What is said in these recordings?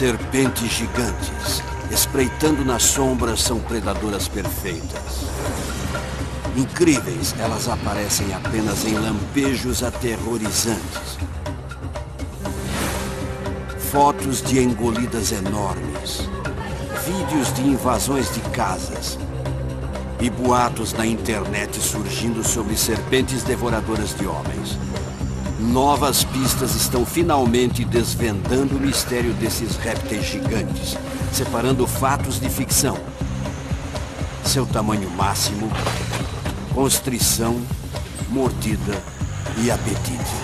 Serpentes gigantes, espreitando nas sombras, são predadoras perfeitas. Incríveis, elas aparecem apenas em lampejos aterrorizantes. Fotos de engolidas enormes, vídeos de invasões de casas e boatos na internet surgindo sobre serpentes devoradoras de homens. Novas pistas estão finalmente desvendando o mistério desses répteis gigantes, separando fatos de ficção. Seu tamanho máximo, constrição, mordida e apetite.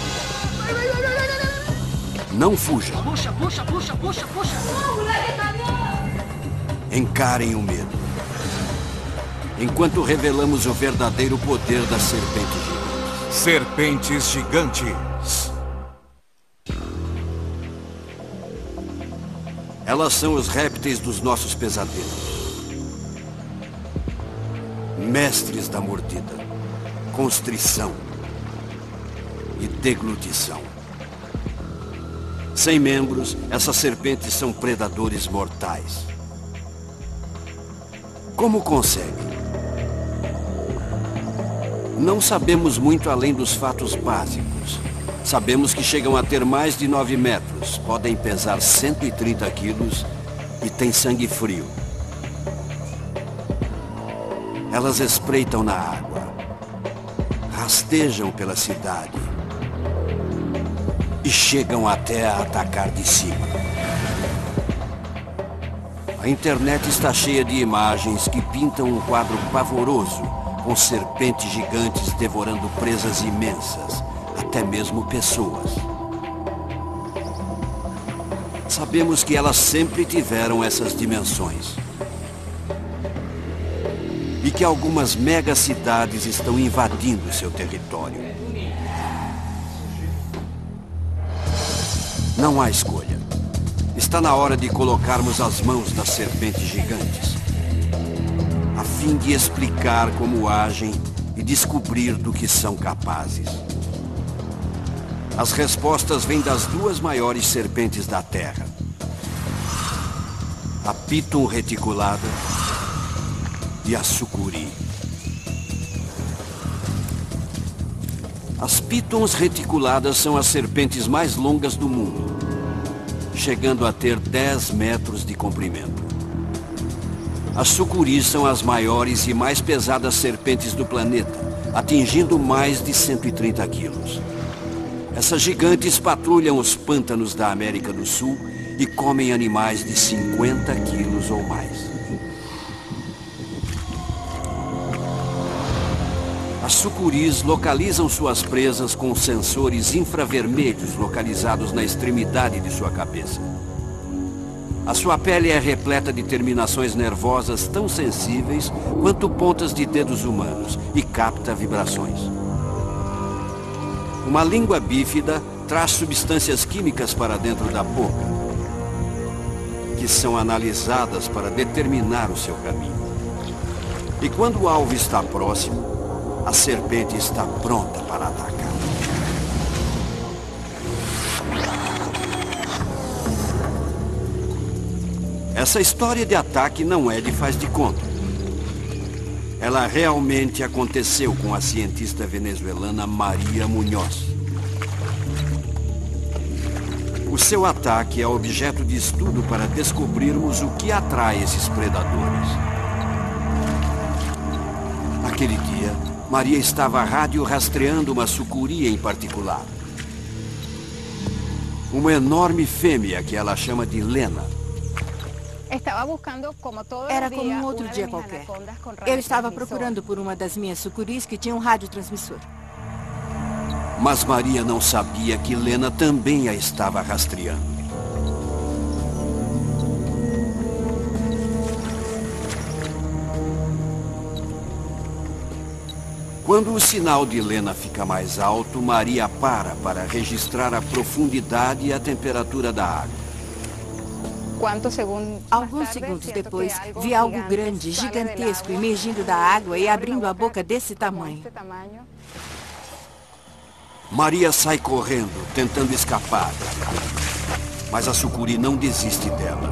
Não fuja. Puxa, puxa, puxa, puxa, puxa. Encarem o medo, enquanto revelamos o verdadeiro poder da serpente gigante. Serpentes gigantes. Elas são os répteis dos nossos pesadelos. Mestres da mordida, constrição e deglutição. Sem membros, essas serpentes são predadores mortais. Como conseguem? Não sabemos muito além dos fatos básicos. Sabemos que chegam a ter mais de 9 metros, podem pesar 130 quilos e têm sangue frio. Elas espreitam na água, rastejam pela cidade e chegam até a atacar de cima. A internet está cheia de imagens que pintam um quadro pavoroso, com serpentes gigantes devorando presas imensas, até mesmo pessoas. Sabemos que elas sempre tiveram essas dimensões. E que algumas megacidades estão invadindo seu território. Não há escolha. Está na hora de colocarmos as mãos das serpentes gigantes, a fim de explicar como agem e descobrir do que são capazes. As respostas vêm das 2 maiores serpentes da Terra. A Piton reticulada e a sucuri. As pitons reticuladas são as serpentes mais longas do mundo, chegando a ter 10 metros de comprimento. As sucuris são as maiores e mais pesadas serpentes do planeta, atingindo mais de 130 quilos. Essas gigantes patrulham os pântanos da América do Sul e comem animais de 50 quilos ou mais. As sucuris localizam suas presas com sensores infravermelhos localizados na extremidade de sua cabeça. A sua pele é repleta de terminações nervosas tão sensíveis quanto pontas de dedos humanos e capta vibrações. Uma língua bífida traz substâncias químicas para dentro da boca, que são analisadas para determinar o seu caminho. E quando o alvo está próximo, a serpente está pronta para atacar. Essa história de ataque não é de faz de conta. Ela realmente aconteceu com a cientista venezuelana Maria Munhoz. O seu ataque é objeto de estudo para descobrirmos o que atrai esses predadores. Naquele dia, Maria estava radiorastreando uma sucuri em particular. Uma enorme fêmea que ela chama de Lena. Era como um outro dia qualquer. Eu estava procurando por uma das minhas sucuris que tinha um radiotransmissor. Mas Maria não sabia que Lena também a estava rastreando. Quando o sinal de Lena fica mais alto, Maria para registrar a profundidade e a temperatura da água. Alguns segundos depois, vi algo grande, gigantesco, emergindo da água e abrindo a boca desse tamanho. Maria sai correndo, tentando escapar. Mas a sucuri não desiste dela.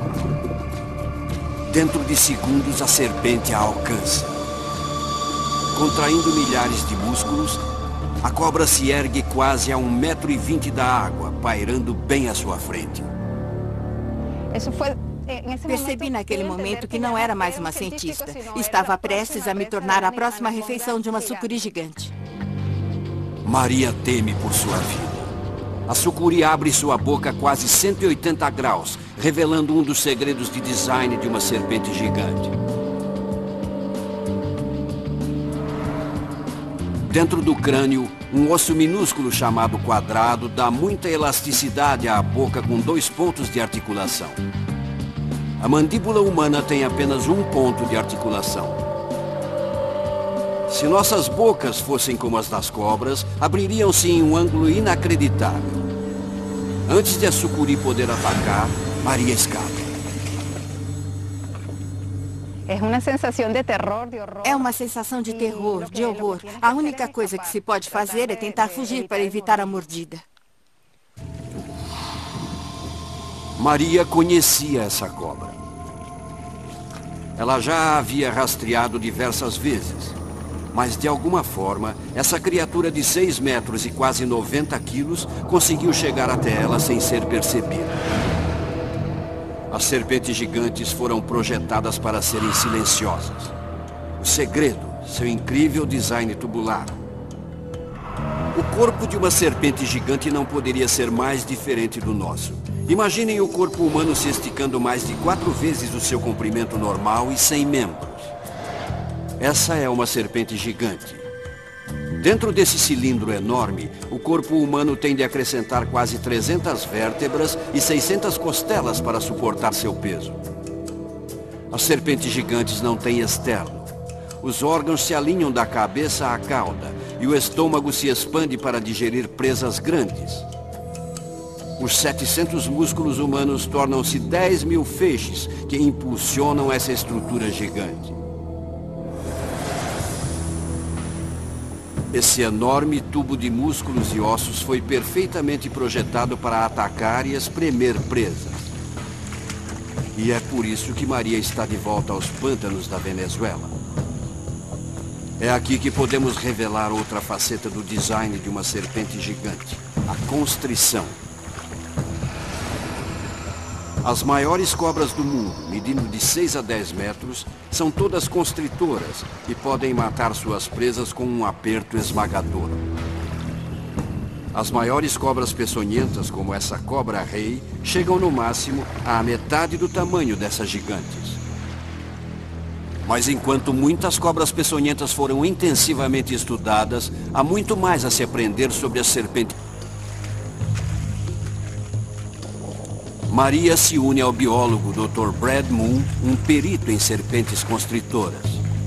Dentro de segundos, a serpente a alcança. Contraindo milhares de músculos, a cobra se ergue quase a 1,20 m da água, pairando bem à sua frente. Percebi naquele momento que não era mais uma cientista. Estava prestes a me tornar a próxima refeição de uma sucuri gigante. Maria teme por sua vida. A sucuri abre sua boca a quase 180 graus, revelando um dos segredos de design de uma serpente gigante. Dentro do crânio, um osso minúsculo chamado quadrado dá muita elasticidade à boca com 2 pontos de articulação. A mandíbula humana tem apenas um ponto de articulação. Se nossas bocas fossem como as das cobras, abririam-se em um ângulo inacreditável. Antes de a sucuri poder atacar, Maria escapa. É uma sensação de terror, de horror. A única coisa que se pode fazer é tentar fugir para evitar a mordida. Maria conhecia essa cobra. Ela já a havia rastreado diversas vezes. Mas, de alguma forma, essa criatura de 6 metros e quase 90 quilos conseguiu chegar até ela sem ser percebida. As serpentes gigantes foram projetadas para serem silenciosas. O segredo, seu incrível design tubular. O corpo de uma serpente gigante não poderia ser mais diferente do nosso. Imaginem o corpo humano se esticando mais de 4 vezes o seu comprimento normal e sem membros. Essa é uma serpente gigante. Dentro desse cilindro enorme, o corpo humano tem de acrescentar quase 300 vértebras e 600 costelas para suportar seu peso. As serpentes gigantes não têm externo. Os órgãos se alinham da cabeça à cauda e o estômago se expande para digerir presas grandes. Os 700 músculos humanos tornam-se 10.000 feixes que impulsionam essa estrutura gigante. Esse enorme tubo de músculos e ossos foi perfeitamente projetado para atacar e espremer presas. E é por isso que Maria está de volta aos pântanos da Venezuela. É aqui que podemos revelar outra faceta do design de uma serpente gigante, a constrição. As maiores cobras do mundo, medindo de 6 a 10 metros, são todas constritoras e podem matar suas presas com um aperto esmagador. As maiores cobras peçonhentas, como essa cobra-rei, chegam no máximo à metade do tamanho dessas gigantes. Mas enquanto muitas cobras peçonhentas foram intensivamente estudadas, há muito mais a se aprender sobre as serpentes. Maria se une ao biólogo Dr. Brad Moon, um perito em serpentes constritoras.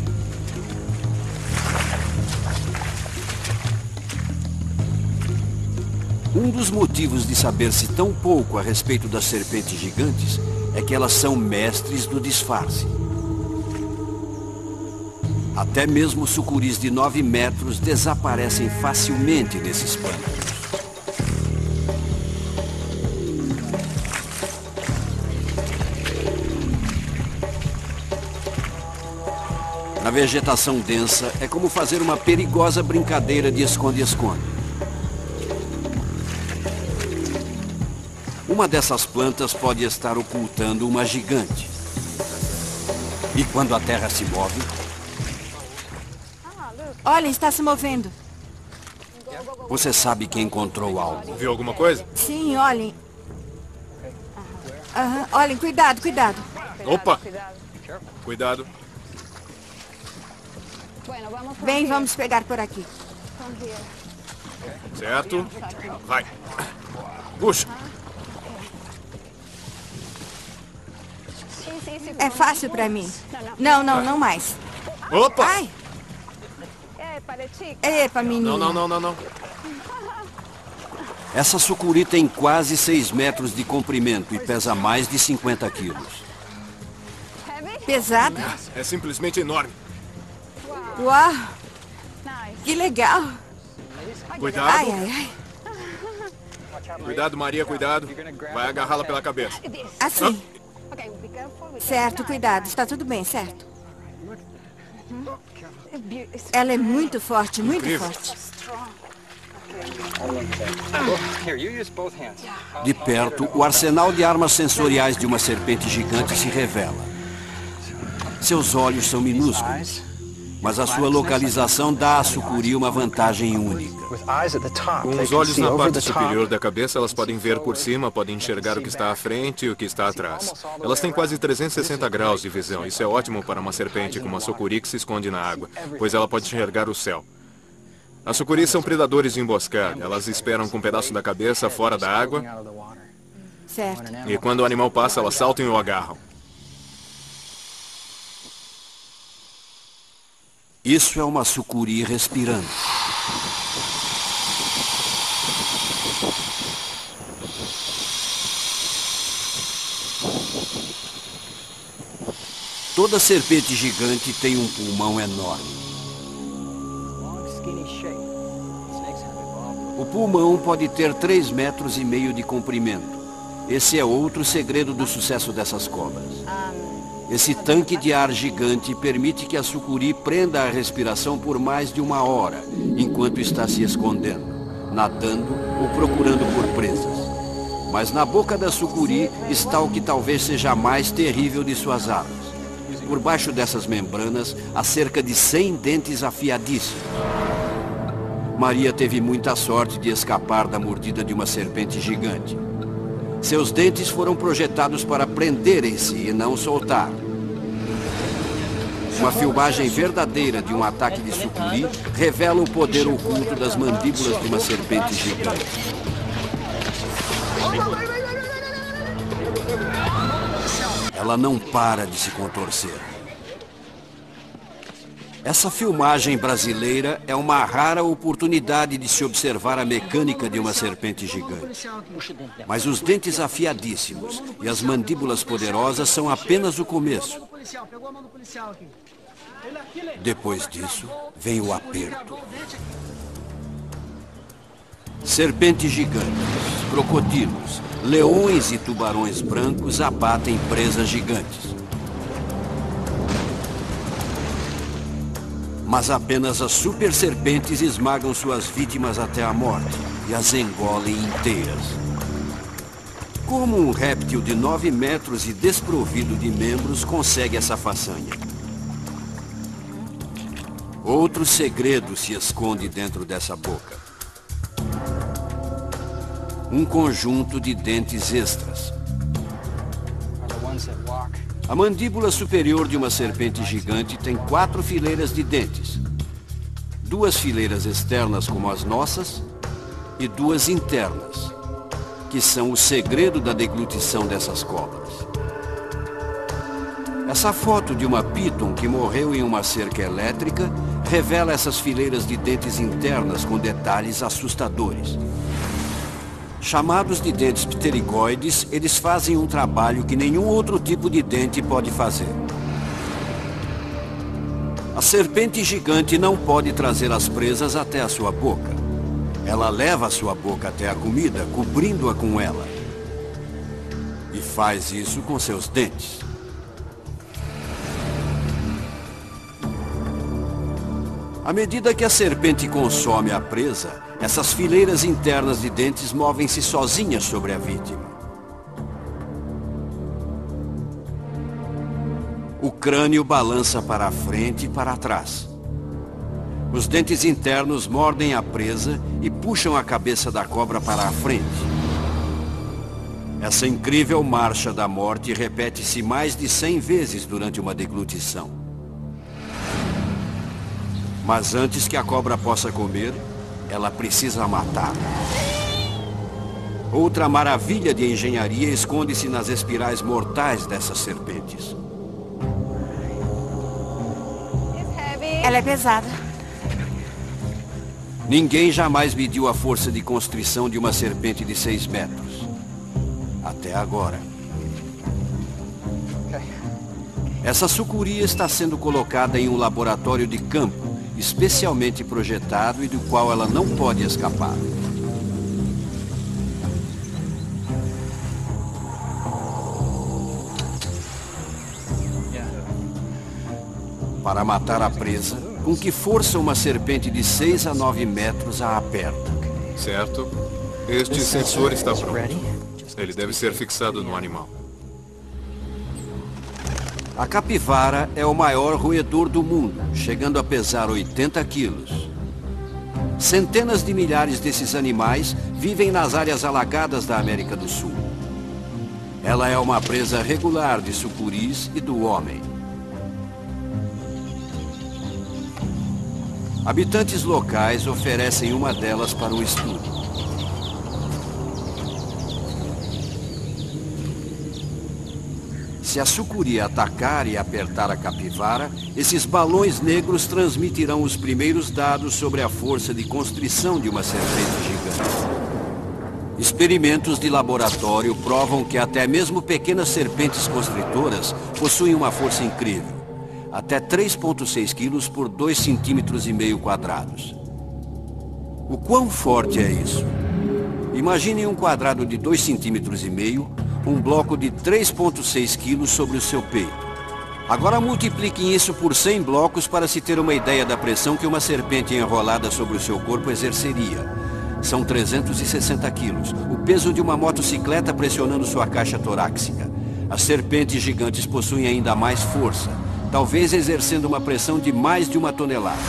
Um dos motivos de saber-se tão pouco a respeito das serpentes gigantes é que elas são mestres do disfarce. Até mesmo sucuris de 9 metros desaparecem facilmente nesses pântanos. Na vegetação densa, é como fazer uma perigosa brincadeira de esconde-esconde. Uma dessas plantas pode estar ocultando uma gigante. E quando a terra se move... Olha, está se movendo. Você sabe que encontrou algo. Viu alguma coisa? Sim, olhem. Olhem, cuidado, cuidado. Opa! Cuidado. Bem, vamos pegar por aqui. Certo. Vai. Puxa. É fácil para mim. Não, não mais. Opa! Ai! Epa, menino. Não. Essa sucuri tem quase 6 metros de comprimento e pesa mais de 50 quilos. Pesada? É simplesmente enorme. Uau! Que legal! Cuidado. Ai. Cuidado, Maria, cuidado. Vai agarrá-la pela cabeça. Assim. Certo, cuidado. Está tudo bem, certo? Ela é muito forte, muito Incrível. forte. De perto, o arsenal de armas sensoriais de uma serpente gigante se revela. Seus olhos são minúsculos, mas a sua localização dá à sucuri uma vantagem única. Com os olhos na parte superior da cabeça, elas podem ver por cima, podem enxergar o que está à frente e o que está atrás. Elas têm quase 360 graus de visão. Isso é ótimo para uma serpente como a sucuri que se esconde na água, pois ela pode enxergar o céu. As sucuris são predadores de emboscada. Elas esperam com um pedaço da cabeça fora da água Certo. e quando o animal passa, elas saltam e o agarram. Isso é uma sucuri respirando. Toda serpente gigante tem um pulmão enorme. O pulmão pode ter 3,5 metros de comprimento. Esse é outro segredo do sucesso dessas cobras. Esse tanque de ar gigante permite que a sucuri prenda a respiração por mais de 1 hora, enquanto está se escondendo, nadando ou procurando por presas. Mas na boca da sucuri está o que talvez seja a mais terrível de suas armas. Por baixo dessas membranas há cerca de 100 dentes afiadíssimos. Maria teve muita sorte de escapar da mordida de uma serpente gigante. Seus dentes foram projetados para prenderem-se e não soltar. Uma filmagem verdadeira de um ataque de sucuri revela o poder oculto das mandíbulas de uma serpente gigante. Ela não para de se contorcer. Essa filmagem brasileira é uma rara oportunidade de se observar a mecânica de uma serpente gigante. Mas os dentes afiadíssimos e as mandíbulas poderosas são apenas o começo. Depois disso, vem o aperto. Serpentes gigantes, crocodilos, leões e tubarões brancos abatem presas gigantes. Mas apenas as super serpentes esmagam suas vítimas até a morte e as engolem inteiras. Como um réptil de 9 metros e desprovido de membros consegue essa façanha? Outro segredo se esconde dentro dessa boca. Um conjunto de dentes extras. A mandíbula superior de uma serpente gigante tem 4 fileiras de dentes. 2 fileiras externas como as nossas e 2 internas, que são o segredo da deglutição dessas cobras. Essa foto de uma piton que morreu em uma cerca elétrica revela essas fileiras de dentes internas com detalhes assustadores. Chamados de dentes pterigoides, eles fazem um trabalho que nenhum outro tipo de dente pode fazer. A serpente gigante não pode trazer as presas até a sua boca. Ela leva a sua boca até a comida, cobrindo-a com ela. E faz isso com seus dentes. À medida que a serpente consome a presa, essas fileiras internas de dentes movem-se sozinhas sobre a vítima. O crânio balança para a frente e para trás. Os dentes internos mordem a presa e puxam a cabeça da cobra para a frente. Essa incrível marcha da morte repete-se mais de 100 vezes durante uma deglutição. Mas antes que a cobra possa comer, ela precisa matar. Outra maravilha de engenharia esconde-se nas espirais mortais dessas serpentes. Ela é pesada. Ninguém jamais mediu a força de constrição de uma serpente de 6 metros. Até agora. Essa sucuri está sendo colocada em um laboratório de campo, especialmente projetado e do qual ela não pode escapar. Para matar a presa, com que força uma serpente de 6 a 9 metros a aperta? Certo. Este sensor está pronto. Ele deve ser fixado no animal. A capivara é o maior roedor do mundo, chegando a pesar 80 quilos. Centenas de milhares desses animais vivem nas áreas alagadas da América do Sul. Ela é uma presa regular de sucuris e do homem. Habitantes locais oferecem uma delas para o estudo. Se a sucuri atacar e apertar a capivara, esses balões negros transmitirão os primeiros dados sobre a força de constrição de uma serpente gigante. Experimentos de laboratório provam que até mesmo pequenas serpentes constritoras possuem uma força incrível, até 3,6 quilos por 2,5 centímetros quadrados. O quão forte é isso? Imagine um quadrado de 2,5 centímetros, um bloco de 3,6 quilos sobre o seu peito. Agora multipliquem isso por 100 blocos para se ter uma ideia da pressão que uma serpente enrolada sobre o seu corpo exerceria. São 360 quilos, o peso de uma motocicleta pressionando sua caixa torácica. As serpentes gigantes possuem ainda mais força, talvez exercendo uma pressão de mais de 1 tonelada.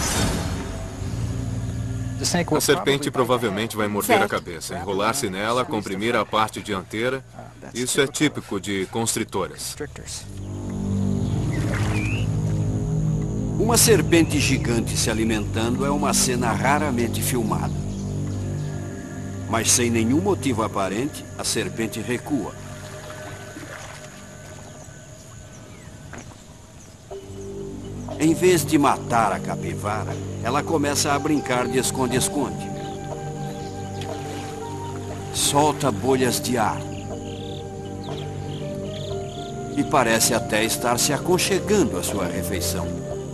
A serpente provavelmente vai morder a cabeça, enrolar-se nela, comprimir a parte dianteira. Isso é típico de constritoras. Uma serpente gigante se alimentando é uma cena raramente filmada. Mas sem nenhum motivo aparente, a serpente recua. Em vez de matar a capivara, ela começa a brincar de esconde-esconde. Solta bolhas de ar. E parece até estar se aconchegando à sua refeição.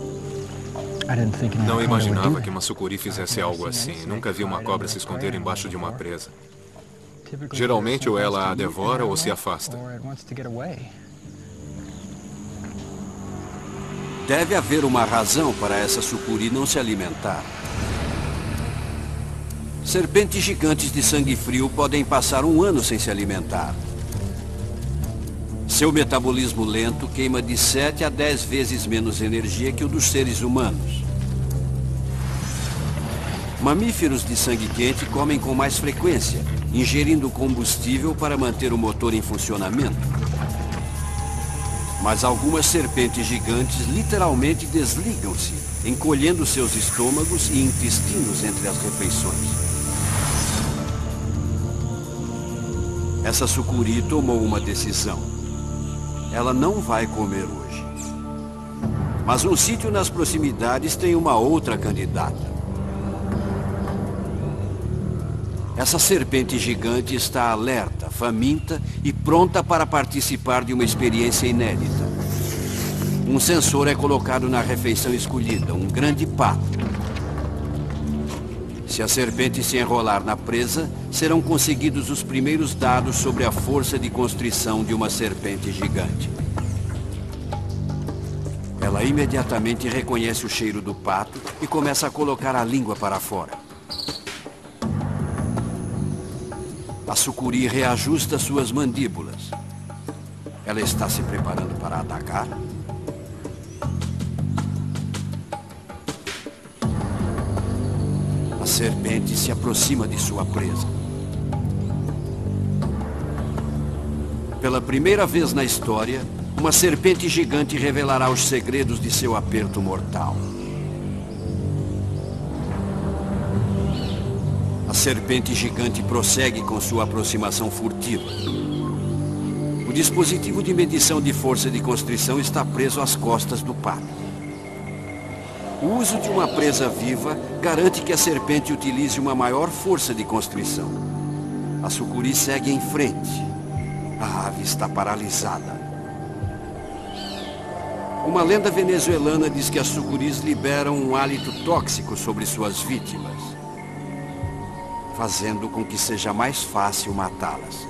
Não imaginava que uma sucuri fizesse algo assim. Nunca vi uma cobra se esconder embaixo de uma presa. Geralmente ou ela a devora ou se afasta. Deve haver uma razão para essa sucuri não se alimentar. Serpentes gigantes de sangue frio podem passar 1 ano sem se alimentar. Seu metabolismo lento queima de 7 a 10 vezes menos energia que o dos seres humanos. Mamíferos de sangue quente comem com mais frequência, ingerindo combustível para manter o motor em funcionamento. Mas algumas serpentes gigantes literalmente desligam-se, encolhendo seus estômagos e intestinos entre as refeições. Essa sucuri tomou uma decisão. Ela não vai comer hoje. Mas um sítio nas proximidades tem uma outra candidata. Essa serpente gigante está alerta, faminta e pronta para participar de uma experiência inédita. Um sensor é colocado na refeição escolhida, um grande pato. Se a serpente se enrolar na presa, serão conseguidos os primeiros dados sobre a força de constrição de uma serpente gigante. Ela imediatamente reconhece o cheiro do pato e começa a colocar a língua para fora. A sucuri reajusta suas mandíbulas. Ela está se preparando para atacar? A serpente se aproxima de sua presa. Pela primeira vez na história, uma serpente gigante revelará os segredos de seu aperto mortal. A serpente gigante prossegue com sua aproximação furtiva. O dispositivo de medição de força de constrição está preso às costas do pato. O uso de uma presa viva garante que a serpente utilize uma maior força de constrição. A sucuri segue em frente. A ave está paralisada. Uma lenda venezuelana diz que as sucuris liberam um hálito tóxico sobre suas vítimas, fazendo com que seja mais fácil matá-las.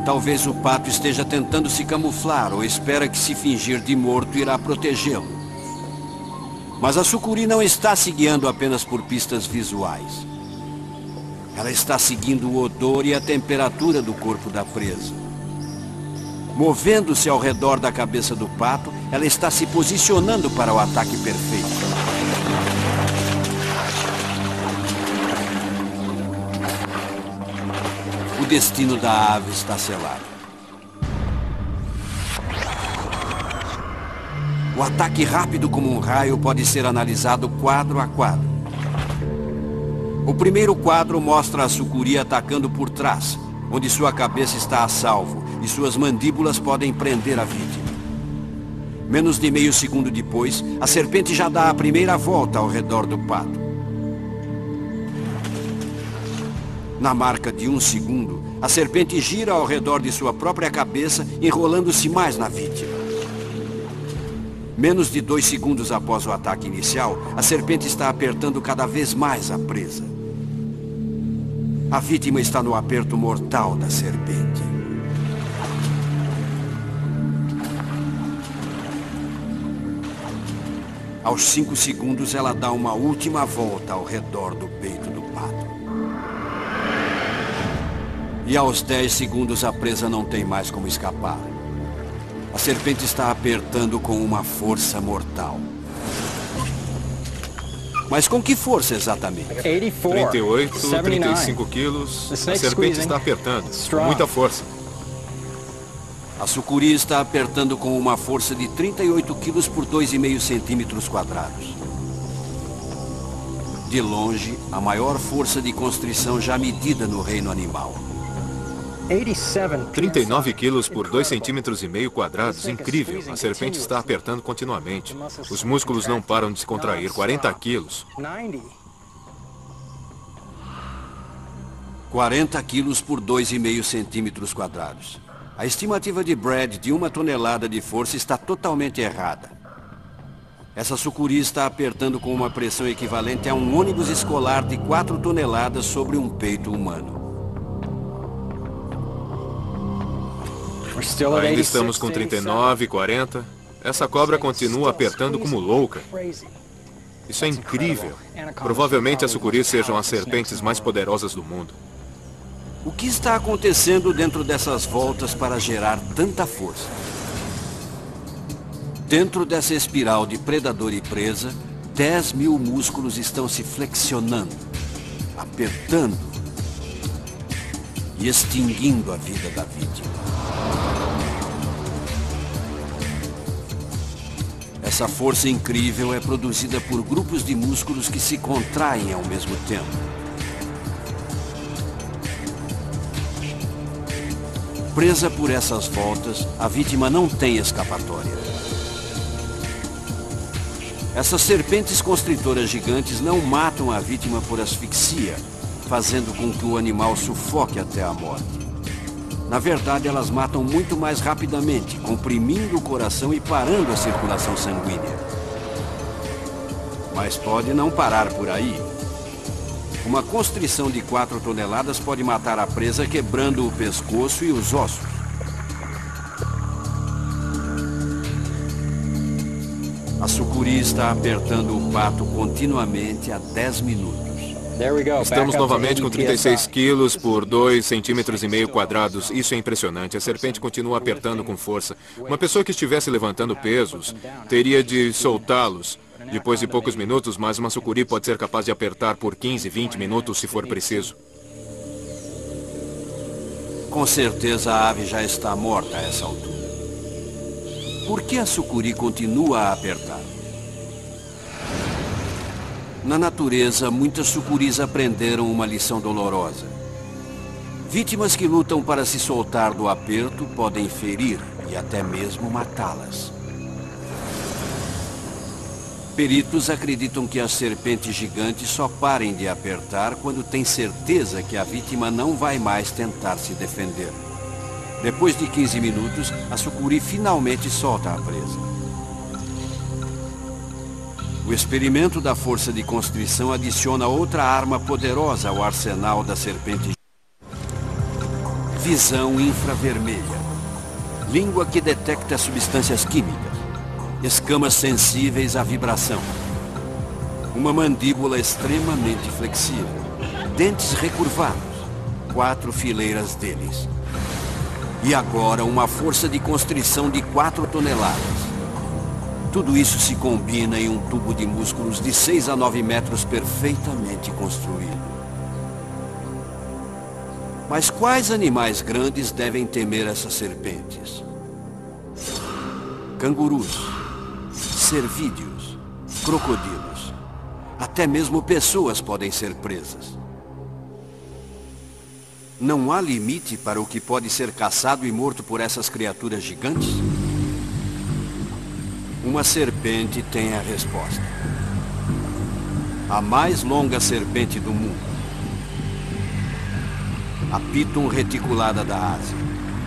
Talvez o pato esteja tentando se camuflar ou espera que, se fingir de morto, irá protegê-lo. Mas a sucuri não está se guiando apenas por pistas visuais. Ela está seguindo o odor e a temperatura do corpo da presa. Movendo-se ao redor da cabeça do pato, ela está se posicionando para o ataque perfeito. O destino da ave está selado. O ataque rápido como um raio pode ser analisado quadro a quadro. O primeiro quadro mostra a sucuri atacando por trás, onde sua cabeça está a salvo e suas mandíbulas podem prender a vítima. Menos de meio segundo depois, a serpente já dá a primeira volta ao redor do pato. Na marca de 1 segundo, a serpente gira ao redor de sua própria cabeça, enrolando-se mais na vítima. Menos de 2 segundos após o ataque inicial, a serpente está apertando cada vez mais a presa. A vítima está no aperto mortal da serpente. Aos 5 segundos, ela dá uma última volta ao redor do peito do pato. E aos 10 segundos, a presa não tem mais como escapar. A serpente está apertando com uma força mortal. Mas com que força exatamente? 38, 35 quilos. A serpente está apertando com muita força. A sucuri está apertando com uma força de 38 quilos por 2,5 centímetros quadrados. De longe, a maior força de constrição já medida no reino animal. 39 quilos por 2,5 centímetros quadrados, incrível. A serpente está apertando continuamente. Os músculos não param de se contrair. 40 quilos. 40 quilos por 2,5 centímetros quadrados. A estimativa de Brad de 1 tonelada de força está totalmente errada. Essa sucuri está apertando com uma pressão equivalente a um ônibus escolar de 4 toneladas sobre um peito humano. Ainda estamos com 39, 40. Essa cobra continua apertando como louca. Isso é incrível. Provavelmente as sucuris sejam as serpentes mais poderosas do mundo. O que está acontecendo dentro dessas voltas para gerar tanta força? Dentro dessa espiral de predador e presa, 10.000 músculos estão se flexionando, apertando e extinguindo a vida da vítima. Essa força incrível é produzida por grupos de músculos que se contraem ao mesmo tempo. Presa por essas voltas, a vítima não tem escapatória. Essas serpentes constritoras gigantes não matam a vítima por asfixia, fazendo com que o animal sufoque até a morte. Na verdade, elas matam muito mais rapidamente, comprimindo o coração e parando a circulação sanguínea. Mas pode não parar por aí. Uma constrição de 4 toneladas pode matar a presa, quebrando o pescoço e os ossos. A sucuri está apertando o pato continuamente há 10 minutos. Estamos novamente com 36 quilos por 2,5 centímetros quadrados. Isso é impressionante. A serpente continua apertando com força. Uma pessoa que estivesse levantando pesos teria de soltá-los depois de poucos minutos, mas uma sucuri pode ser capaz de apertar por 15, 20 minutos se for preciso. Com certeza a ave já está morta a essa altura. Por que a sucuri continua a apertar? Na natureza, muitas sucuris aprenderam uma lição dolorosa. Vítimas que lutam para se soltar do aperto podem ferir e até mesmo matá-las. Peritos acreditam que as serpentes gigantes só parem de apertar quando têm certeza que a vítima não vai mais tentar se defender. Depois de 15 minutos, a sucuri finalmente solta a presa. O experimento da força de constrição adiciona outra arma poderosa ao arsenal da serpente. Visão infravermelha. Língua que detecta substâncias químicas. Escamas sensíveis à vibração. Uma mandíbula extremamente flexível. Dentes recurvados. 4 fileiras deles. E agora uma força de constrição de 4 toneladas. Tudo isso se combina em um tubo de músculos de 6 a 9 metros perfeitamente construído. Mas quais animais grandes devem temer essas serpentes? Cangurus, cervídeos, crocodilos. Até mesmo pessoas podem ser presas. Não há limite para o que pode ser caçado e morto por essas criaturas gigantes? Uma serpente tem a resposta. A mais longa serpente do mundo. A Piton reticulada da Ásia.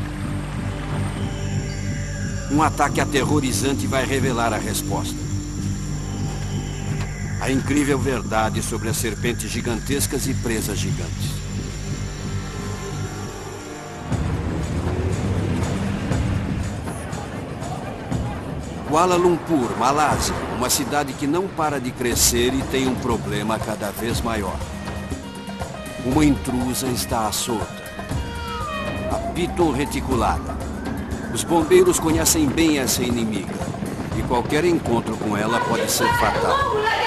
Um ataque aterrorizante vai revelar a resposta. A incrível verdade sobre as serpentes gigantescas e presas gigantes. Kuala Lumpur, Malásia, uma cidade que não para de crescer e tem um problema cada vez maior. Uma intrusa está à solta. A Piton reticulada. Os bombeiros conhecem bem essa inimiga. E qualquer encontro com ela pode ser fatal.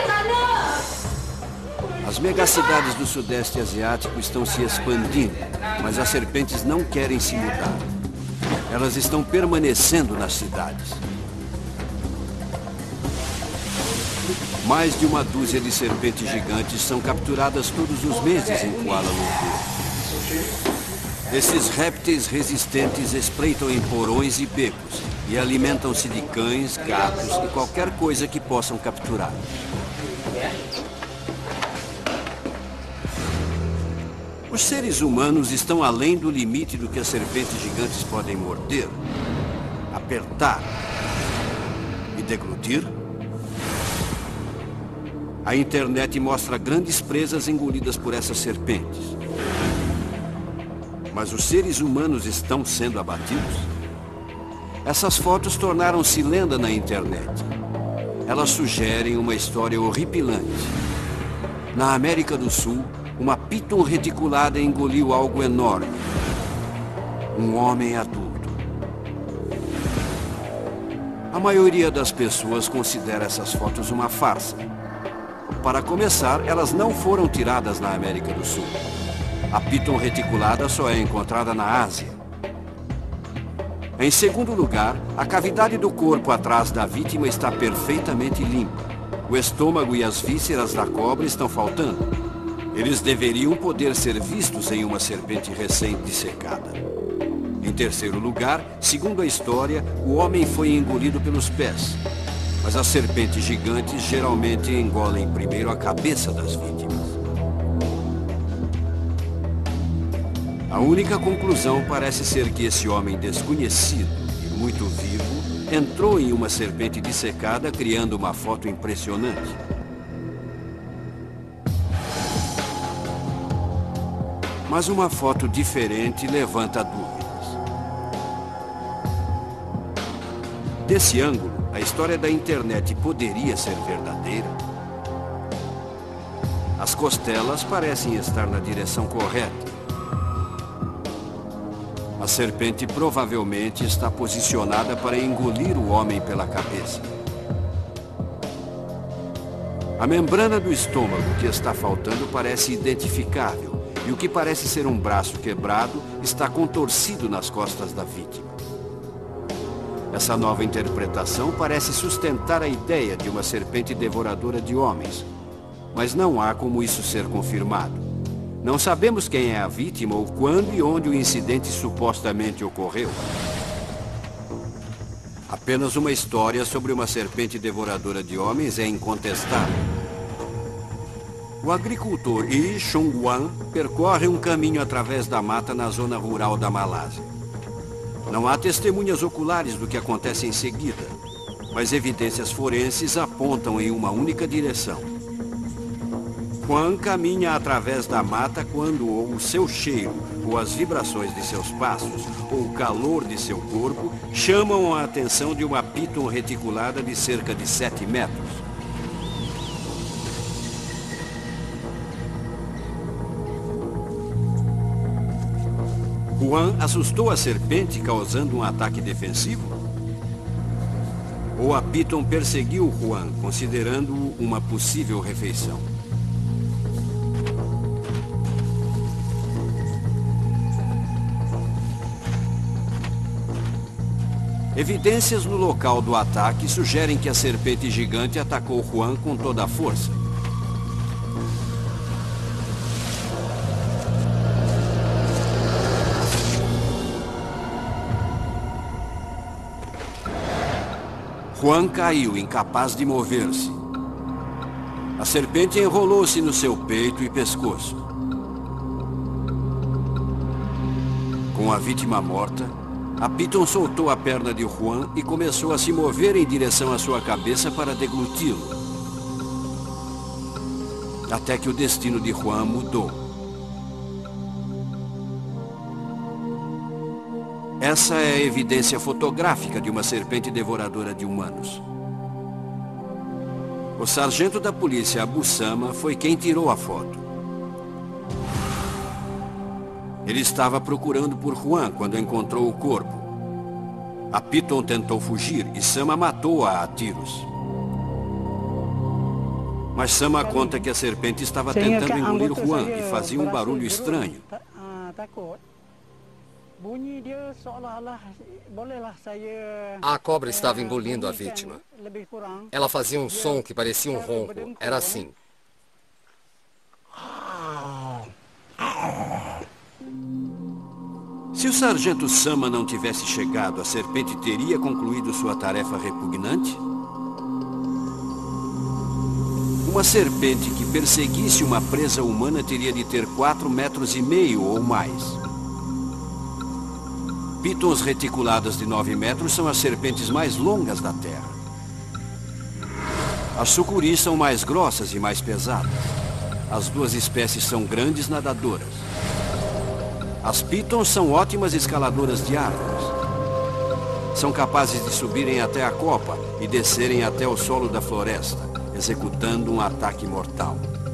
As megacidades do Sudeste Asiático estão se expandindo, mas as serpentes não querem se mudar. Elas estão permanecendo nas cidades. Mais de uma dúzia de serpentes gigantes são capturadas todos os meses em Kuala Lumpur. Esses répteis resistentes espreitam em porões e becos e alimentam-se de cães, gatos e qualquer coisa que possam capturar. Os seres humanos estão além do limite do que as serpentes gigantes podem morder, apertar e deglutir. A internet mostra grandes presas engolidas por essas serpentes. Mas os seres humanos estão sendo abatidos? Essas fotos tornaram-se lenda na internet. Elas sugerem uma história horripilante. Na América do Sul, uma Piton reticulada engoliu algo enorme. Um homem adulto. A maioria das pessoas considera essas fotos uma farsa. Para começar, elas não foram tiradas na América do Sul. A Piton reticulada só é encontrada na Ásia. Em segundo lugar, a cavidade do corpo atrás da vítima está perfeitamente limpa. O estômago e as vísceras da cobra estão faltando. Eles deveriam poder ser vistos em uma serpente recém-dissecada. Em terceiro lugar, segundo a história, o homem foi engolido pelos pés. Mas as serpentes gigantes geralmente engolem primeiro a cabeça das vítimas. A única conclusão parece ser que esse homem desconhecido e muito vivo entrou em uma serpente dissecada, criando uma foto impressionante. Mas uma foto diferente levanta dúvidas. Desse ângulo, a história da internet poderia ser verdadeira? As costelas parecem estar na direção correta. A serpente provavelmente está posicionada para engolir o homem pela cabeça. A membrana do estômago que está faltando parece identificável, e o que parece ser um braço quebrado está contorcido nas costas da vítima. Essa nova interpretação parece sustentar a ideia de uma serpente devoradora de homens, mas não há como isso ser confirmado. Não sabemos quem é a vítima ou quando e onde o incidente supostamente ocorreu. Apenas uma história sobre uma serpente devoradora de homens é incontestável. O agricultor Yi Chong-wan percorre um caminho através da mata na zona rural da Malásia. Não há testemunhas oculares do que acontece em seguida, mas evidências forenses apontam em uma única direção. Juan caminha através da mata quando ou o seu cheiro, ou as vibrações de seus passos, ou o calor de seu corpo chamam a atenção de uma piton reticulada de cerca de 7 metros. Juan assustou a serpente, causando um ataque defensivo? Ou a piton perseguiu Juan, considerando-o uma possível refeição? Evidências no local do ataque sugerem que a serpente gigante atacou Juan com toda a força. Juan caiu, incapaz de mover-se. A serpente enrolou-se no seu peito e pescoço. Com a vítima morta, a piton soltou a perna de Juan e começou a se mover em direção à sua cabeça para degluti-lo. Até que o destino de Juan mudou. Essa é a evidência fotográfica de uma serpente devoradora de humanos. O sargento da polícia Abu Sama foi quem tirou a foto. Ele estava procurando por Juan quando encontrou o corpo. A piton tentou fugir e Sama matou-a a tiros. Mas Sama conta que a serpente estava tentando engolir Juan e fazia um barulho estranho. A cobra estava engolindo a vítima. Ela fazia um som que parecia um ronco. Era assim. Se o sargento Sama não tivesse chegado, a serpente teria concluído sua tarefa repugnante? Uma serpente que perseguisse uma presa humana teria de ter 4,5 metros ou mais. Pitons reticuladas de 9 metros são as serpentes mais longas da Terra. As sucuris são mais grossas e mais pesadas. As duas espécies são grandes nadadoras. As pitons são ótimas escaladoras de árvores. São capazes de subirem até a copa e descerem até o solo da floresta, executando um ataque mortal.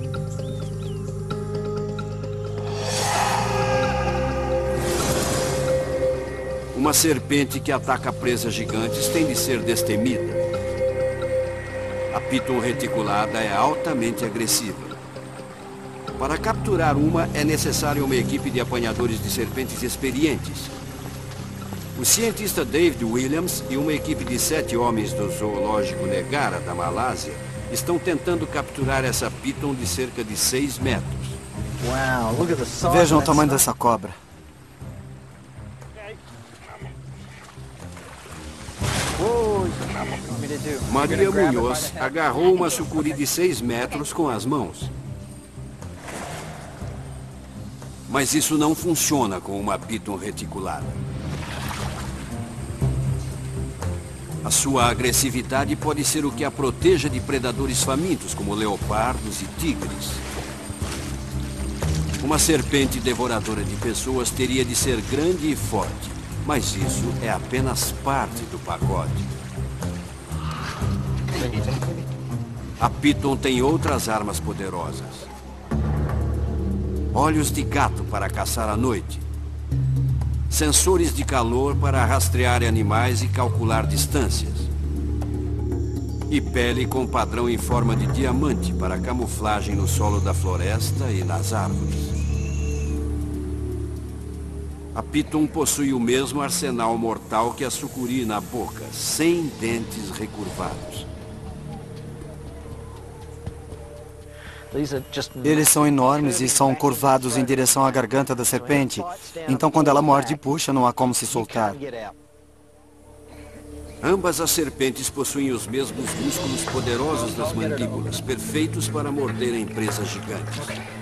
Uma serpente que ataca presas gigantes tem de ser destemida. A piton reticulada é altamente agressiva. Para capturar uma, é necessária uma equipe de apanhadores de serpentes experientes. O cientista David Williams e uma equipe de 7 homens do zoológico Negara, da Malásia, estão tentando capturar essa piton de cerca de 6 metros. Vejam o tamanho dessa cobra. Maria Munhoz agarrou uma sucuri de 6 metros com as mãos. Mas isso não funciona com uma piton reticulada. A sua agressividade pode ser o que a proteja de predadores famintos, como leopardos e tigres. Uma serpente devoradora de pessoas teria de ser grande e forte, mas isso é apenas parte do pacote. A piton tem outras armas poderosas. Olhos de gato para caçar à noite. Sensores de calor para rastrear animais e calcular distâncias. E pele com padrão em forma de diamante para camuflagem no solo da floresta e nas árvores. A piton possui o mesmo arsenal mortal que a sucuri na boca, sem dentes recurvados. Eles são enormes e são curvados em direção à garganta da serpente. Então, quando ela morde e puxa, não há como se soltar. Ambas as serpentes possuem os mesmos músculos poderosos das mandíbulas, perfeitos para morderem presas gigantes.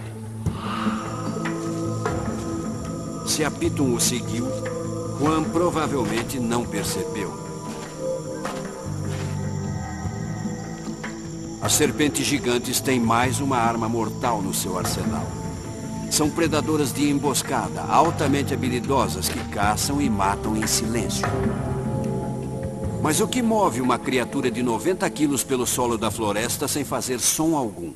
Se a piton o seguiu, Juan provavelmente não percebeu. As serpentes gigantes têm mais uma arma mortal no seu arsenal. São predadoras de emboscada, altamente habilidosas que caçam e matam em silêncio. Mas o que move uma criatura de 90 quilos pelo solo da floresta sem fazer som algum?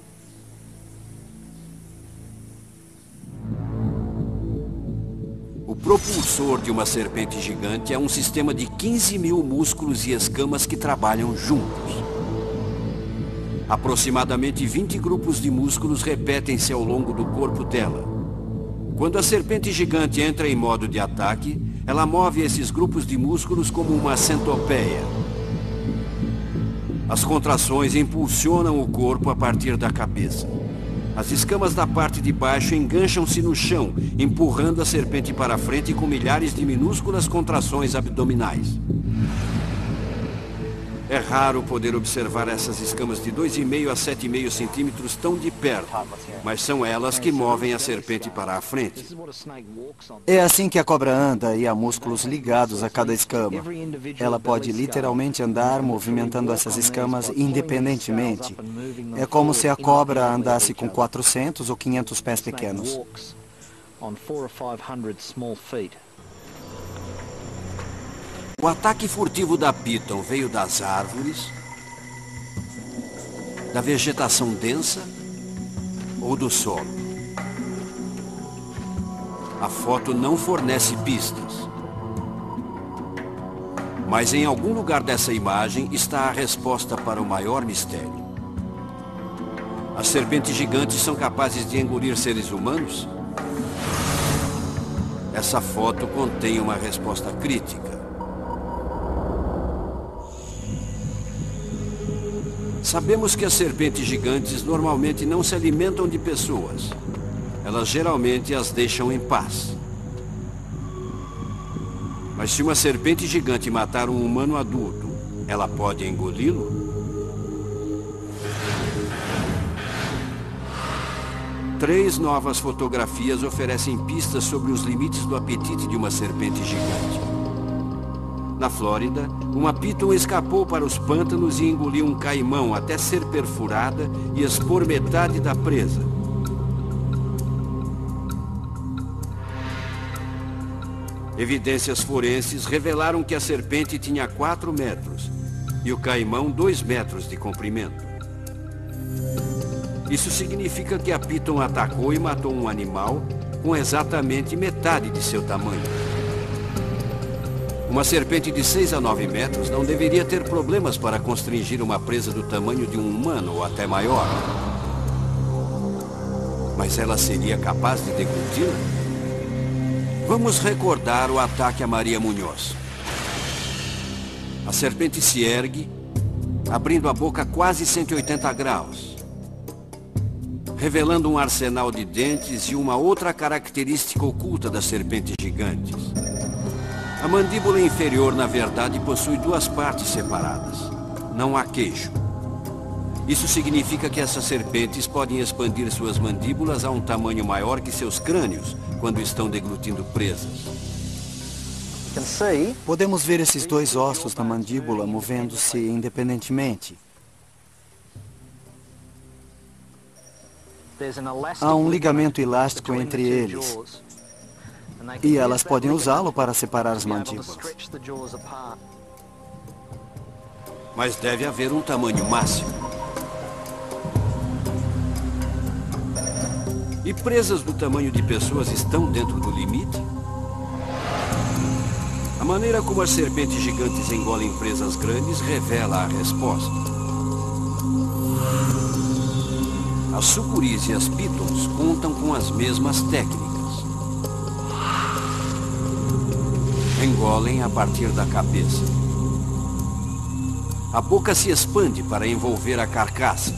O propulsor de uma serpente gigante é um sistema de 15.000 músculos e escamas que trabalham juntos. Aproximadamente 20 grupos de músculos repetem-se ao longo do corpo dela. Quando a serpente gigante entra em modo de ataque, ela move esses grupos de músculos como uma centopeia. As contrações impulsionam o corpo a partir da cabeça. As escamas da parte de baixo engancham-se no chão, empurrando a serpente para frente com milhares de minúsculas contrações abdominais. É raro poder observar essas escamas de 2,5 a 7,5 centímetros tão de perto, mas são elas que movem a serpente para a frente. É assim que a cobra anda e há músculos ligados a cada escama. Ela pode literalmente andar movimentando essas escamas independentemente. É como se a cobra andasse com 400 ou 500 pés pequenos. O ataque furtivo da Piton veio das árvores, da vegetação densa ou do solo. A foto não fornece pistas. Mas em algum lugar dessa imagem está a resposta para o maior mistério. As serpentes gigantes são capazes de engolir seres humanos? Essa foto contém uma resposta crítica. Sabemos que as serpentes gigantes normalmente não se alimentam de pessoas. Elas geralmente as deixam em paz. Mas se uma serpente gigante matar um humano adulto, ela pode engoli-lo? Três novas fotografias oferecem pistas sobre os limites do apetite de uma serpente gigante. Na Flórida, uma Piton escapou para os pântanos e engoliu um caimão até ser perfurada e expor metade da presa. Evidências forenses revelaram que a serpente tinha 4 metros e o caimão 2 metros de comprimento. Isso significa que a Piton atacou e matou um animal com exatamente metade de seu tamanho. Uma serpente de 6 a 9 metros não deveria ter problemas para constringir uma presa do tamanho de um humano ou até maior. Mas ela seria capaz de degluti-la? Vamos recordar o ataque a Maria Munhoz. A serpente se ergue, abrindo a boca quase 180 graus, revelando um arsenal de dentes e uma outra característica oculta das serpentes gigantes. A mandíbula inferior, na verdade, possui 2 partes separadas. Não há queixo. Isso significa que essas serpentes podem expandir suas mandíbulas a um tamanho maior que seus crânios quando estão deglutindo presas. Podemos ver esses 2 ossos na mandíbula movendo-se independentemente. Há um ligamento elástico entre eles. E elas podem usá-lo para separar as mandíbulas. Mas deve haver um tamanho máximo. E presas do tamanho de pessoas estão dentro do limite? A maneira como as serpentes gigantes engolem presas grandes revela a resposta. As sucuris e as pitons contam com as mesmas técnicas. Engolem a partir da cabeça. A boca se expande para envolver a carcaça.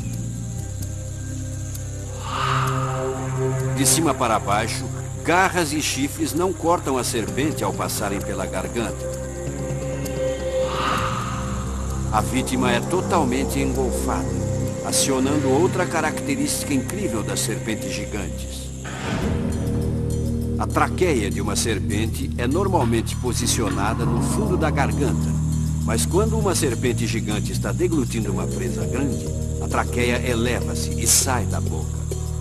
De cima para baixo, garras e chifres não cortam a serpente ao passarem pela garganta. A vítima é totalmente engolfada, acionando outra característica incrível das serpentes gigantes. A traqueia de uma serpente é normalmente posicionada no fundo da garganta, mas quando uma serpente gigante está deglutindo uma presa grande, A traqueia eleva-se e sai da boca.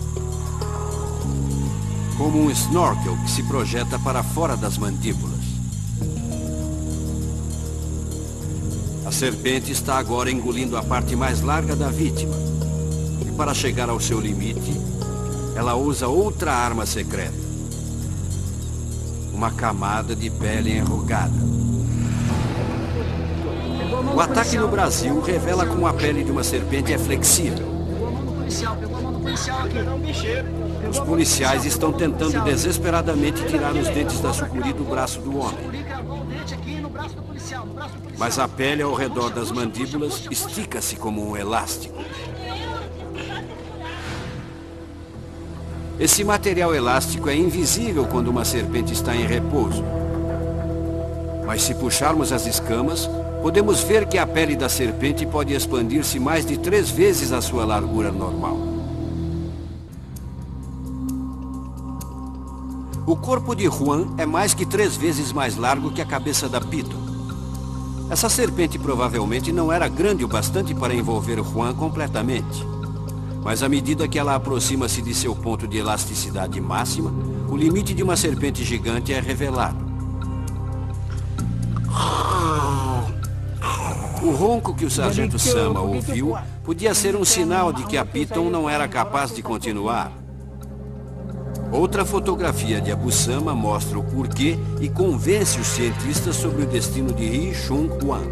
Como um snorkel que se projeta para fora das mandíbulas. A serpente está agora engolindo a parte mais larga da vítima. E para chegar ao seu limite, ela usa outra arma secreta. Uma camada de pele enrugada. O ataque no Brasil revela como a pele de uma serpente é flexível. Os policiais estão tentando desesperadamente tirar os dentes da sucuri do braço do homem. Mas a pele ao redor das mandíbulas estica-se como um elástico. Esse material elástico é invisível quando uma serpente está em repouso. Mas se puxarmos as escamas, podemos ver que a pele da serpente pode expandir-se mais de 3 vezes a sua largura normal. O corpo de Juan é mais que 3 vezes mais largo que a cabeça da Piton. Essa serpente provavelmente não era grande o bastante para envolver Juan completamente. Mas à medida que ela aproxima-se de seu ponto de elasticidade máxima, o limite de uma serpente gigante é revelado. O ronco que o sargento Sama ouviu podia ser um sinal de que a Piton não era capaz de continuar. Outra fotografia de Abu Sama mostra o porquê e convence os cientistas sobre o destino de Ri Chun Juan.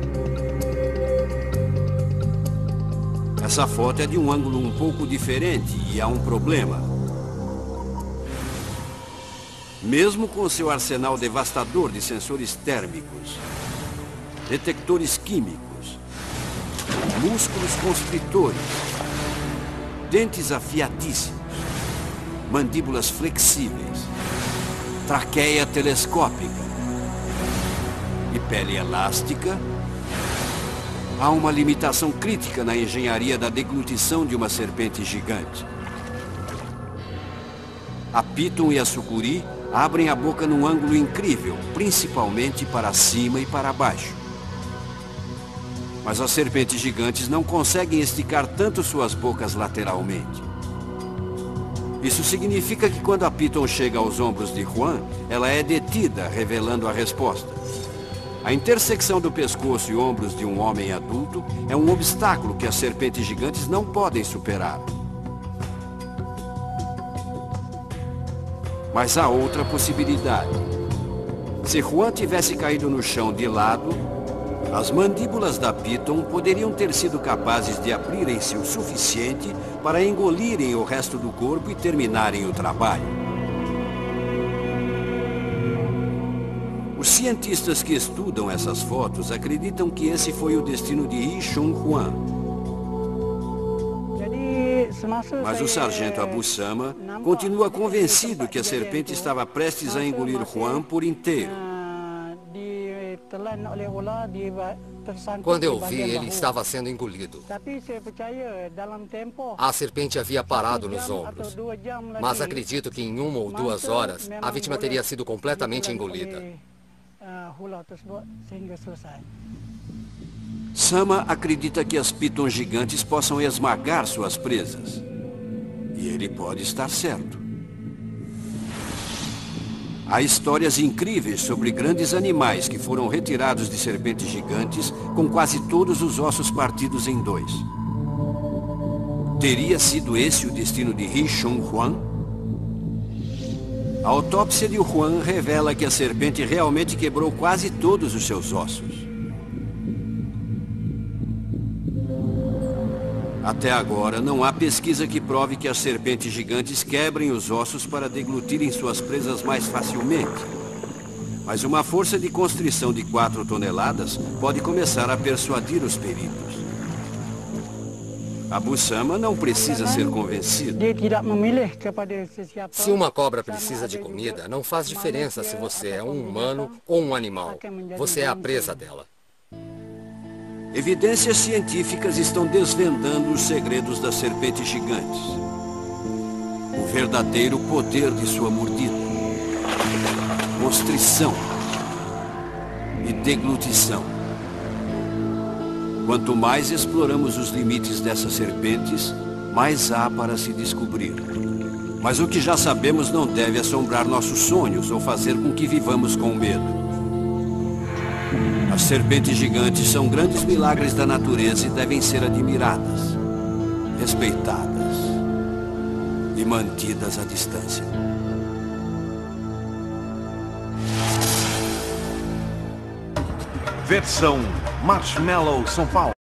Essa foto é de um ângulo um pouco diferente e há um problema. Mesmo com seu arsenal devastador de sensores térmicos, detectores químicos, músculos constritores, dentes afiadíssimos, mandíbulas flexíveis, traqueia telescópica e pele elástica, há uma limitação crítica na engenharia da deglutição de uma serpente gigante. A Piton e a sucuri abrem a boca num ângulo incrível, principalmente para cima e para baixo. Mas as serpentes gigantes não conseguem esticar tanto suas bocas lateralmente. Isso significa que quando a Piton chega aos ombros de Juan, ela é detida, revelando a resposta. A intersecção do pescoço e ombros de um homem adulto é um obstáculo que as serpentes gigantes não podem superar. Mas há outra possibilidade. Se Juan tivesse caído no chão de lado, as mandíbulas da Piton poderiam ter sido capazes de abrirem-se o suficiente para engolirem o resto do corpo e terminarem o trabalho. Os cientistas que estudam essas fotos acreditam que esse foi o destino de Ri Chun Juan. Mas o sargento Abu Sama continua convencido que a serpente estava prestes a engolir Juan por inteiro. Quando eu vi, ele estava sendo engolido. A serpente havia parado nos ombros. Mas acredito que em 1 ou 2 horas, a vítima teria sido completamente engolida. Sama acredita que as Piton gigantes possam esmagar suas presas. E ele pode estar certo. Há histórias incríveis sobre grandes animais que foram retirados de serpentes gigantes com quase todos os ossos partidos em 2. Teria sido esse o destino de Ri Chun Juan? A autópsia de Juan revela que a serpente realmente quebrou quase todos os seus ossos. Até agora, não há pesquisa que prove que as serpentes gigantes quebrem os ossos para deglutirem suas presas mais facilmente. Mas uma força de constrição de 4 toneladas pode começar a persuadir os peritos. Abu Sama não precisa ser convencido. Se uma cobra precisa de comida, não faz diferença se você é um humano ou um animal. Você é a presa dela. Evidências científicas estão desvendando os segredos das serpentes gigantes. O verdadeiro poder de sua mordida. Constrição e deglutição. Quanto mais exploramos os limites dessas serpentes, mais há para se descobrir. Mas o que já sabemos não deve assombrar nossos sonhos ou fazer com que vivamos com medo. As serpentes gigantes são grandes milagres da natureza e devem ser admiradas, respeitadas e mantidas à distância. Versão Marshmallow São Paulo.